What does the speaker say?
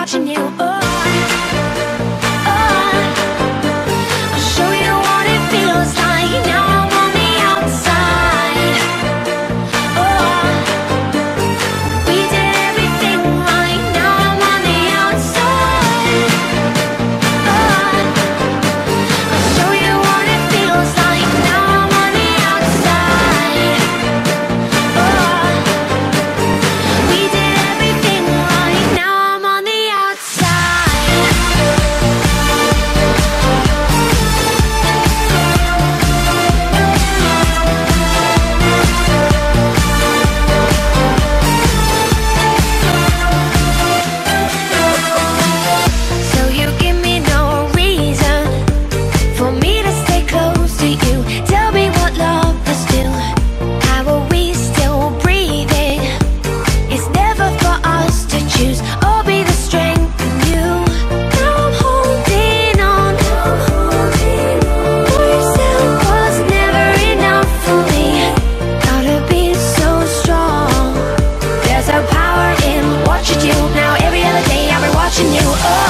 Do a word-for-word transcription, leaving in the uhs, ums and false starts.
watching you. Oh, oh, I'll show you what it feels like. Now I'm on the outside. Oh, we did everything right. Now I'm on the outside. Oh, I'll show you what it feels like. Now I'm on the outside. Oh, we did everything right. Now I'm on the outside. So you give me no reason for me to stay close to you. Tell me what love is still. How are we still breathing? It's never for us to choose. I'll be the strength in you. Now I'm holding on. Yourself was never enough for me. Gotta be so strong. There's a power in what you do. Now every other day I've been watching you. Oh,